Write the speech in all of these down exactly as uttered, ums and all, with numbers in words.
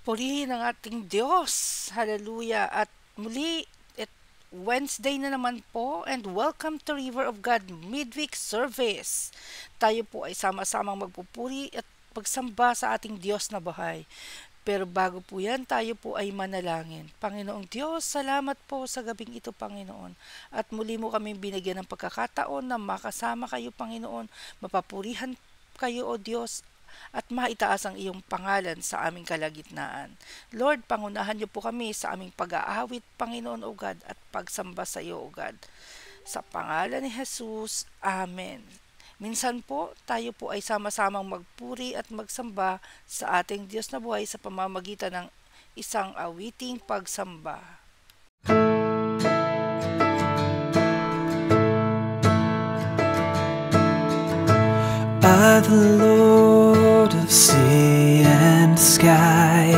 Purihin ang ating Diyos. Hallelujah. At muli, it Wednesday na naman po, and welcome to River of God Midweek Service. Tayo po ay sama-samang magpupuri at pagsamba sa ating Diyos na buhay. Pero bago po yan, tayo po ay manalangin. Panginoong Diyos, salamat po sa gabing ito, Panginoon. At muli mo kami binigyan ng pagkakataon na makasama kayo, Panginoon. Mapapurihan kayo, O Diyos, at maitaas ang iyong pangalan sa aming kalagitnaan. Lord, pangunahan niyo po kami sa aming pag-aawit, Panginoon, O God, at pagsamba sa iyo, O God. Sa pangalan ni Jesus, Amen. Minsan po, tayo po ay sama-samang magpuri at magsamba sa ating Diyos na buhay sa pamamagitan ng isang awiting pagsamba. I, the Lord of sea and sky,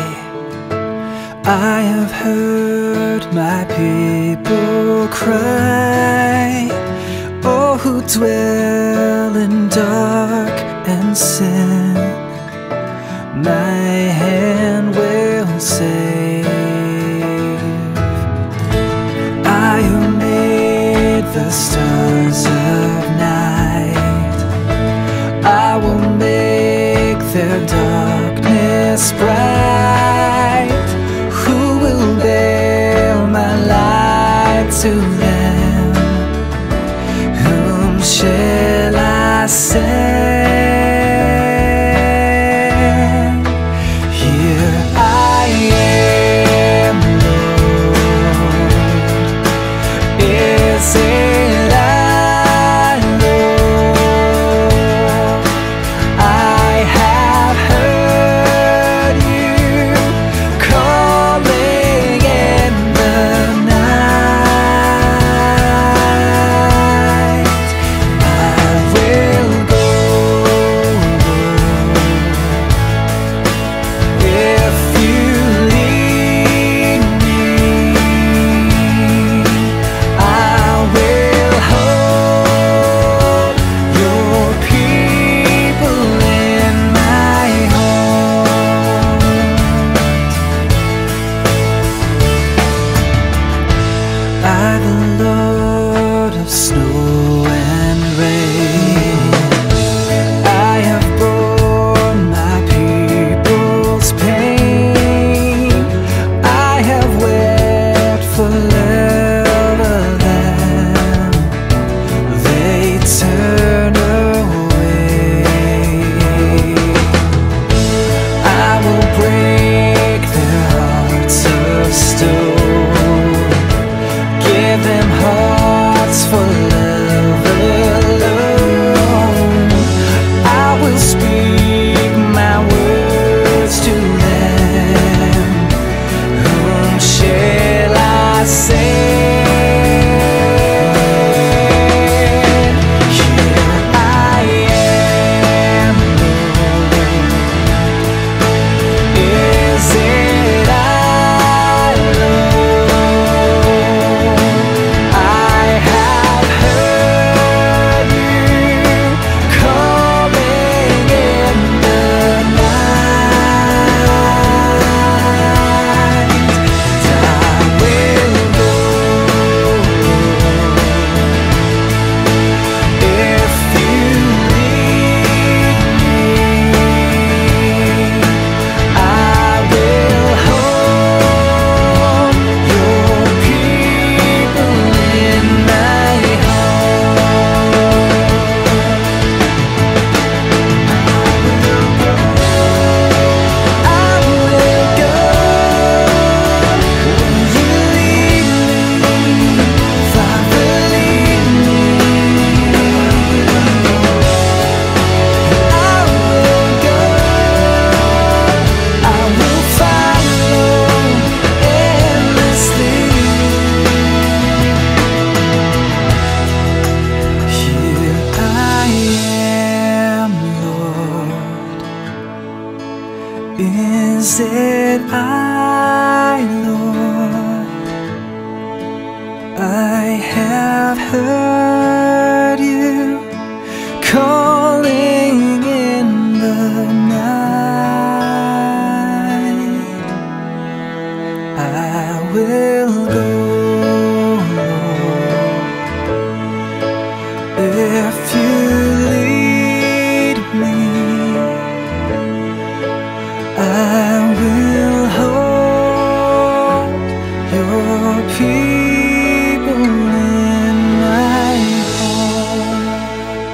I have heard my people cry. Oh, who dwell in dark and sin, my hand will save. I who made the stars of night, I will make their darkness bright. Who will bear my light to them? Whom shall I send? Here I am, Lord. Is it I, Lord? I have heard you calling in the night. I will go if you lead me. I will hold your people in my heart. I, the Lord of snow and rain, I have borne my people's pain. I have wept for love of them. They turn away. I will break their hearts of stone, give them hearts will go, if you lead me, I will hold your people in my heart.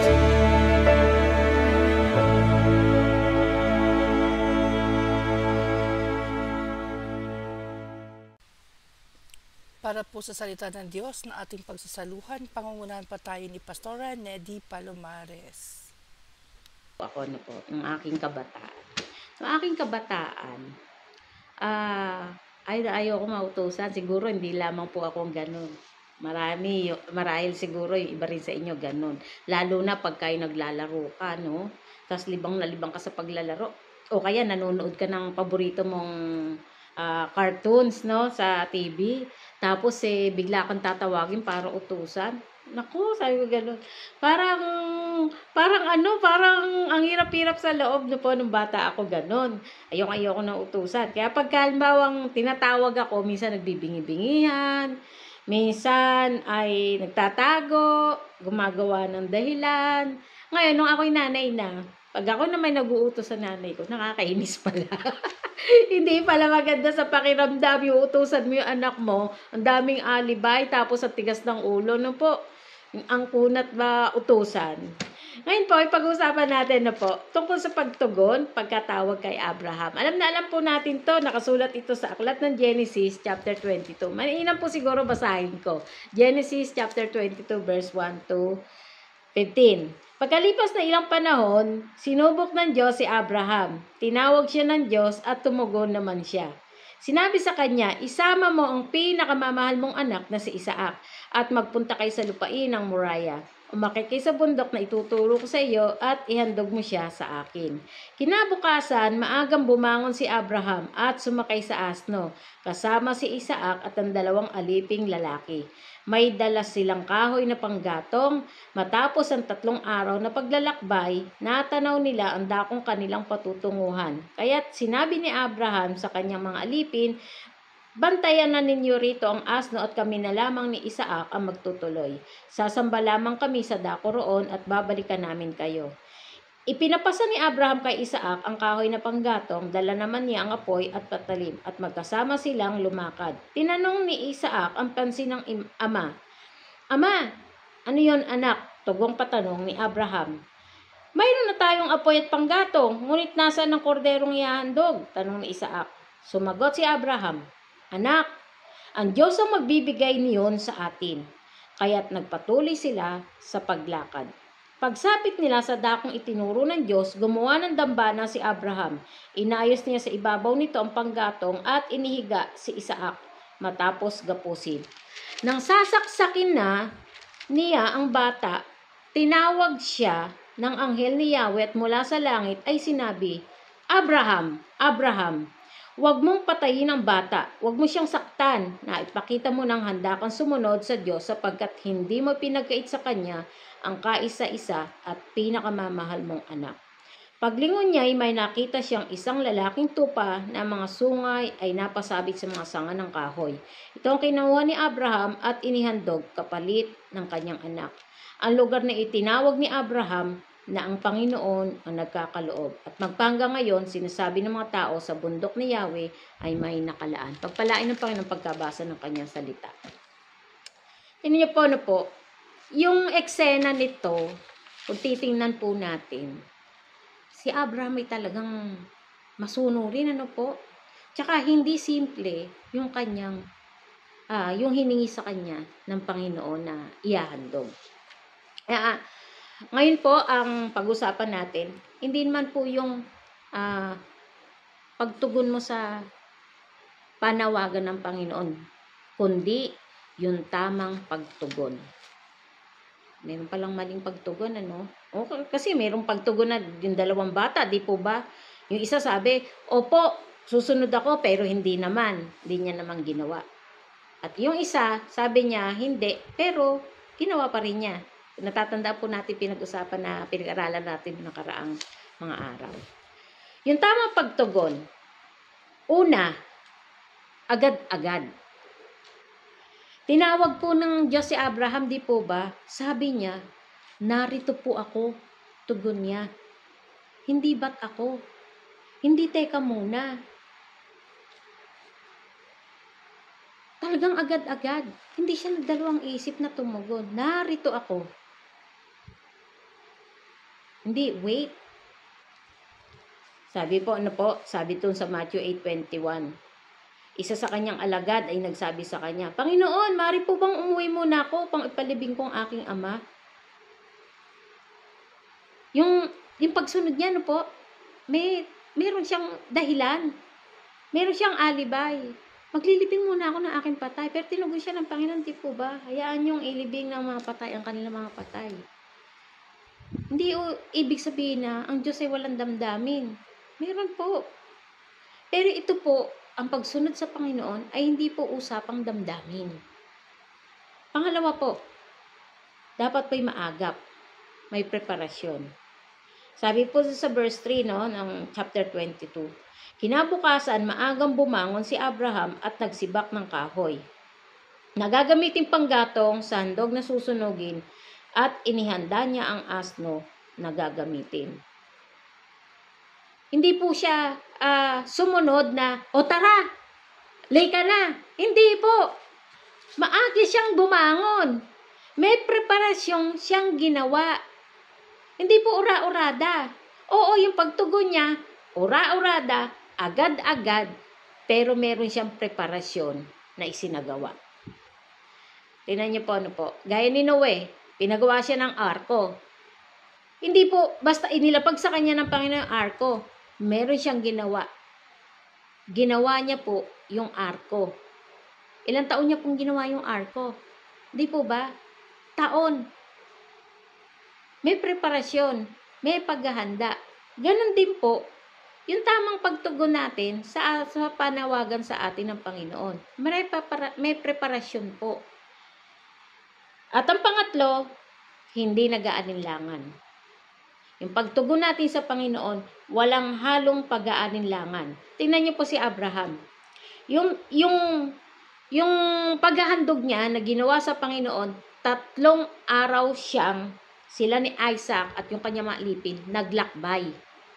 Para po sa salita ng Diyos na ating pagsasaluhan, pangungunahan pa tayo ni Pastora Nedy Palomares. Ako na po, ng aking kabataan. Ng aking kabataan, ah, ay ayaw ko mautusan. Siguro hindi lamang po akong ganun. Marami, marahil siguro yung iba rin sa inyo ganun. Lalo na pag kayo naglalaro ka, no? Tapos libang na libang ka sa paglalaro. O kaya nanonood ka ng paborito mong ah, cartoons, no? Sa T V. Tapos eh, bigla kang tatawagin para utusan. Naku, sabi ko gano'n. Parang, parang ano, parang ang hirap-hirap sa loob na po nung bata ako gano'n. Ayoko, ayoko na utusan. Kaya pag halimbawa tinatawag ako, minsan nagbibingi-bingihan, minsan ay nagtatago, gumagawa ng dahilan. Ngayon, nung ako'y nanay na, pag ako na may nag-uutos sa nanay ko, nakakainis pala. Hindi pala maganda sa pakiramdam yung utusan mo yung anak mo. Ang daming alibay, tapos ang tigas ng ulo. No po, ang kunat ba utusan? Ngayon po, ipag-usapan natin na po tungkol sa pagtugon, pagkatawag kay Abraham. Alam na alam po natin to, nakasulat ito sa aklat ng Genesis chapter twenty-two. Mainam po siguro basahin ko. Genesis chapter twenty-two verse one to fifteen. Pagkalipas na ilang panahon, sinubok ng Diyos si Abraham. Tinawag siya ng Diyos at tumugon naman siya. Sinabi sa kanya, isama mo ang pinakamamahal mong anak na si Isaac at magpunta kayo sa lupain ng Moriah. Umakit kayo sa bundok na ituturo ko sa iyo at ihandog mo siya sa akin. Kinabukasan, maagang bumangon si Abraham at sumakay sa asno, kasama si Isaac at ang dalawang aliping lalaki. May dala silang kahoy na panggatong. Matapos ang tatlong araw na paglalakbay, natanaw nila ang dakong kanilang patutunguhan. Kaya't sinabi ni Abraham sa kanyang mga alipin, bantayan na ninyo rito ang asno at kami na lamang ni Isaac ang magtutuloy. Sasamba lamang kami sa dako roon at babalikan namin kayo. Ipinapasa ni Abraham kay Isaac ang kahoy na panggatong, dala naman niya ang apoy at patalim, at magkasama silang lumakad. Tinanong ni Isaac ang pansin ng ama, Ama, ano yon anak? Tugong patanong ni Abraham. Mayroon na tayong apoy at panggatong, ngunit nasaan ang korderong ihahandog? Tanong ni Isaac. Sumagot si Abraham, Anak, ang Diyos ang magbibigay niyon sa atin. Kaya't nagpatuloy sila sa paglakad. Pagsapit nila sa dakong itinuro ng Diyos, gumawa ng dambana si Abraham. Inayos niya sa ibabaw nito ang panggatong at inihiga si Isaac matapos gapusin. Nang sasaksakin na niya ang bata, tinawag siya ng anghel ni Yahweh at mula sa langit ay sinabi, Abraham, Abraham, huwag mong patayin ang bata, huwag mo siyang saktan, na ipakita mo ng handa kang sumunod sa Diyos sapagkat hindi mo pinagkait sa Kanya ang kaisa-isa at pinakamamahal mong anak. Paglingon niya ay may nakita siyang isang lalaking tupa na mga sungay ay napasabit sa mga sanga ng kahoy. Ito ang kinuha ni Abraham at inihandog kapalit ng kanyang anak. Ang lugar na itinawag ni Abraham na ang Panginoon ang nagkakaloob. At magpahanggang ngayon, sinasabi ng mga tao sa bundok ni Yahweh ay may nakalaan. Pagpalain ng Panginoon pagkabasa ng kanyang salita. Tingnan niyo po ano po, yung eksena nito, kung titingnan po natin, si Abraham ay talagang masunurin, ano po. Tsaka hindi simple yung kanyang, ah, yung hiningi sa kanya ng Panginoon na ihahandog. Kaya, ngayon po, ang pag-usapan natin, hindi naman po yung ah, pagtugon mo sa panawagan ng Panginoon, kundi yung tamang pagtugon. Meron palang maling pagtugon, ano? Okay, kasi merong pagtugon na yung dalawang bata, di po ba? Yung isa sabi, opo, susunod ako, pero hindi naman. Hindi niya naman ginawa. At yung isa, sabi niya, hindi, pero ginawa pa rin niya. Natatanda po natin pinag-usapan na pinag-aralan natin ng nakaraang mga araw. Yung tamang pagtugon, una, agad-agad. Tinawag po ng Diyos si Abraham, di po ba? Sabi niya, narito po ako, tugon niya. Hindi ba't ako? Hindi teka muna. Talagang agad-agad. Hindi siya nagdalawang isip na tumugon. Narito ako. Hindi, wait. Sabi po, ano po? Sabi to sa Matthew eight twenty-one. Isa sa kanyang alagad ay nagsabi sa kanya, Panginoon, mari po bang umuwi muna ako pang ipalibing kong aking ama? Yung, yung pagsunod niya, ano po? May, meron siyang dahilan. Meron siyang alibay. Maglilibing muna ako ng aking patay. Pero tinugon siya ng Panginoon, di po ba? Hayaan yung ilibing ng mga patay, ang kanilang mga patay. Hindi o ibig sabihin na ang Diyos ay walang damdamin. Meron po. Pero ito po, ang pagsunod sa Panginoon ay hindi po usapang damdamin. Pangalawa po, dapat po'y maagap. May preparasyon. Sabi po sa verse three, no, ng chapter twenty-two, kinabukasan, maagang bumangon si Abraham at nagsibak ng kahoy. Nagagamitin panggatong sa handog na susunugin at inihanda niya ang asno na gagamitin. Hindi po siya uh, sumunod na, o tara, lay ka na. Hindi po. Maagi siyang bumangon. May preparasyong siyang ginawa. Hindi po ura-urada. Oo, yung pagtugon niya, ura-urada, agad-agad, pero meron siyang preparasyon na isinagawa. Tingnan niyo po ano po. Gaya ni Noe, pinagawa siya ng arko. Hindi po basta inilapag sa kanya ng Panginoon ang arko. Meron siyang ginawa. Ginawa niya po yung arko. Ilang taon niya pong ginawa yung arko? Di po ba? Taon. May preparasyon. May paghahanda. Ganon din po, yung tamang pagtugon natin sa, sa panawagan sa atin ng Panginoon. May, papara, may preparasyon po. At ang pangatlo, hindi nag-aalinlangan. Yung pagtugon natin sa Panginoon, walang halong pag-aalinlangan. Tingnan niyo po si Abraham. Yung, yung, yung paghahandog niya na ginawa sa Panginoon, tatlong araw siyang, sila ni Isaac at yung kanyang mga lipin, naglakbay.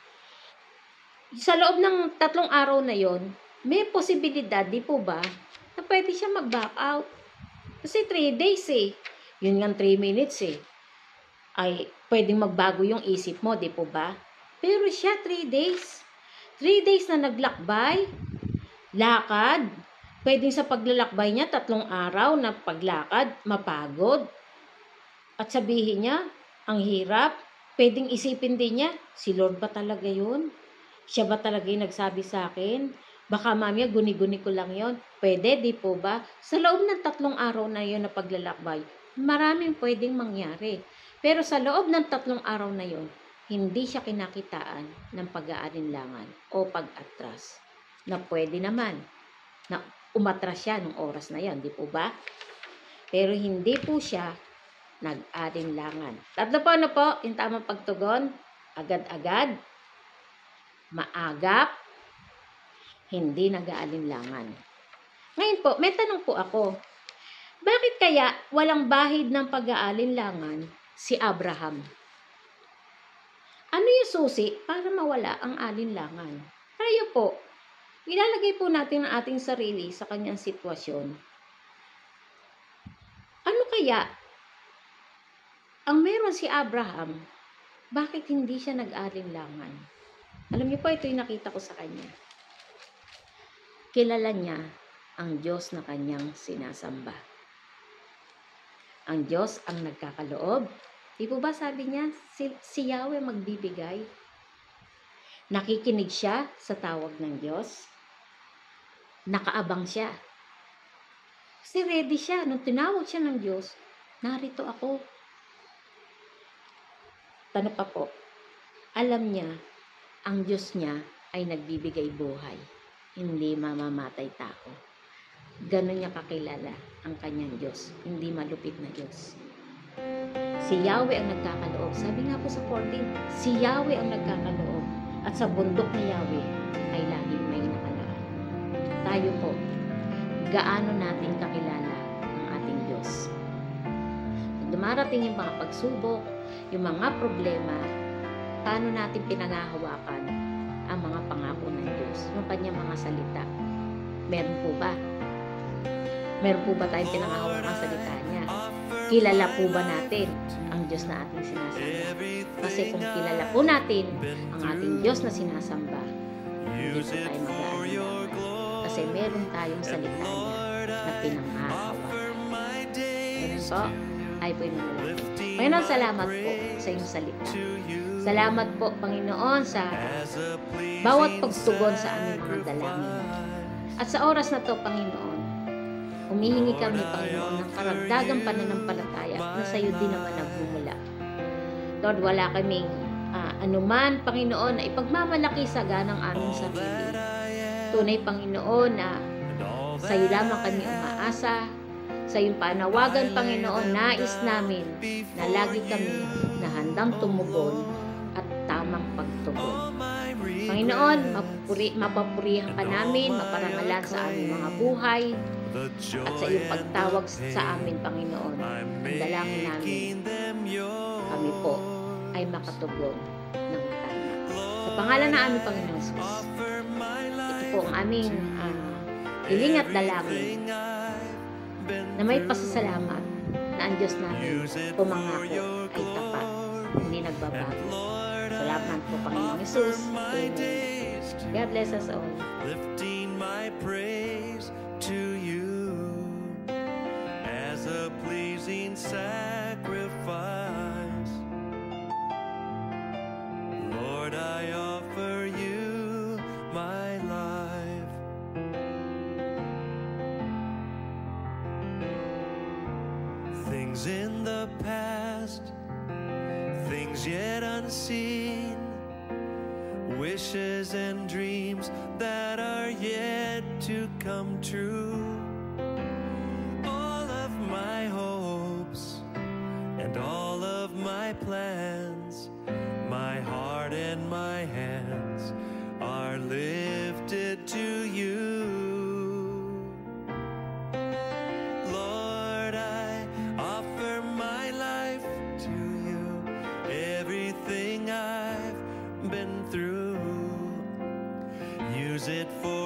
Sa loob ng tatlong araw na yon, may posibilidad, di po ba, na pwede siya mag-back out. Kasi three days eh. Yun nga three minutes eh. Ay, pwedeng magbago yung isip mo, di po ba? Pero siya, three days. three days na naglakbay, lakad. Pwedeng sa paglalakbay niya, tatlong araw na paglakad, mapagod. At sabihin niya, ang hirap. Pwedeng isipin din niya, si Lord ba talaga yun? Siya ba talaga yung nagsabi sa akin? Baka mamaya, guni-guni ko lang yon. Pwede, di po ba? Sa loob ng tatlong araw na yon na paglalakbay, maraming pwedeng mangyari. Pero sa loob ng tatlong araw na yon, hindi siya kinakitaan ng pag-aalinlangan o pag-atras. Na pwede naman na umatras siya ng oras na yon, di po ba? Pero hindi po siya nag-aalinlangan. Tatlo po ano po, yung tamang pagtugon, agad-agad, maagap, hindi nag-aalinlangan. Ngayon po, may tanong po ako. Bakit kaya walang bahid ng pag-aalinlangan si Abraham? Ano yung susi para mawala ang alinlangan? Tayo po, ilalagay po natin ang ating sarili sa kanyang sitwasyon. Ano kaya ang meron si Abraham, bakit hindi siya nag-alinlangan? Alam niyo po, ito yung nakita ko sa kanya. Kilala niya ang Diyos na kanyang sinasamba. Ang Diyos ang nagkakaloob. Di po ba sabi niya, si, si Yahweh magbibigay? Nakikinig siya sa tawag ng Diyos. Nakaabang siya. Kasi ready siya. Nung tinawag siya ng Diyos, narito ako. Tanong pa po, alam niya, ang Diyos niya ay nagbibigay buhay. Hindi mamamatay tao. Ganon niya kakilala ang kanyang Diyos. Hindi malupit na Diyos. Si Yahweh ang nagkakaloob. Sabi nga po sa fourteen, si Yahweh ang nagkakaloob. At sa bundok ni Yahweh ay laging may nakalaan. Tayo po, gaano natin kakilala ang ating dumarating yung mga pagsubok, yung mga problema, paano natin pinangahawakan ang mga pangako ng Diyos, yung kanyang mga salita. Meron po ba? Meron po ba tayong pinangahawakan ang salita niya? Kilala po ba natin ang Diyos na ating sinasamba? Kasi kung kilala po natin ang ating Diyos na sinasamba, hindi po tayo mag-aalinlangan. Kasi meron tayong salita niya na pinangahawakan. Ganun po, ay po inuulit. Panginoon, salamat po sa iyong salita. Salamat po, Panginoon, sa bawat pagtugon sa aming mga dalangin. At sa oras na to, Panginoon, humihingi kami, Panginoon, ng karagdagang pananampalataya na sa iyo din naman nagmumula. Lord, wala kaming uh, anuman, Panginoon, na ipagmamalaki sa ganang aming sarili. Tunay, Panginoon, na sa iyo lamang kami umaasa. Sa iyong panawagan, Panginoon, nais namin na lagi kami na handang tumugon at tamang pagtugon. Panginoon, mapupuri, mapapurihan ka namin, maparangalan sa aming mga buhay, at sa iyong pagtawag sa amin, Panginoon. Ang dalangin namin, kami po ay makatugon ng tama. Sa pangalan ng aming Panginoon Jesus, ito po ang aming uh, hiling at dalangin na may pasasalamat na ang Diyos namin pumangako ay tapat, hindi nagbabago. Salamat po, Panginoon Jesus. Amen. God bless us all. Lifting my praise to you as a pleasing sacrifice. Lord, I offer you my life. Things in the past, things yet unseen, wishes and dreams that are yet to come true. All of my hopes and all of my plans, my heart and my hands are lifted to you. Lord, I offer my life to you, everything I've been through. Use it for